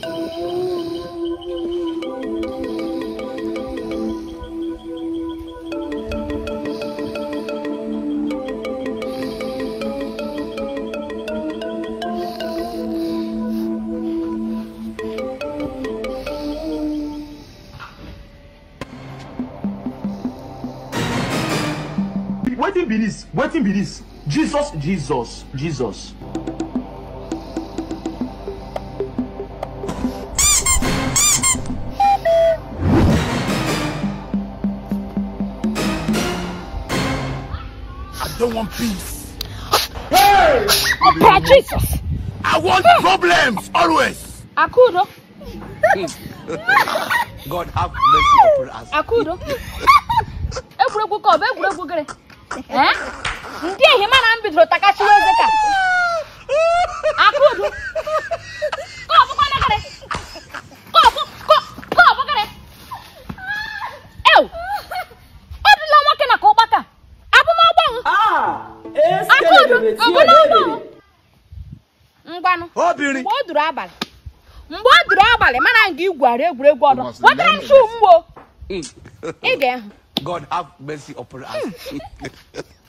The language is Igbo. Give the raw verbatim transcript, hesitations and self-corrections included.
Waiting be this, waiting be this. Jesus, Jesus, Jesus. I don't want peace. Hey! Oh, Jesus! I want problems always. Akudo. God have mercy upon us. Akudo. Ebregu ko, ebregu gere. Eh? Ndi ehima na mbidro takachi wezeka. Akudo. Ko bu ko na gere. Ko bu ko ko bu gere. Ew. Odula wake na ko baka. Abu mo gbo. Ah, es Akudo. Abu mo gbo. Ngbanu. Obirin. Mgbe o duru abali. Mgbe o duru abali mana nga igware egwuregwu odo. Wetara m shu mgbo. Ị ga-ehụ. God have mercy upon us.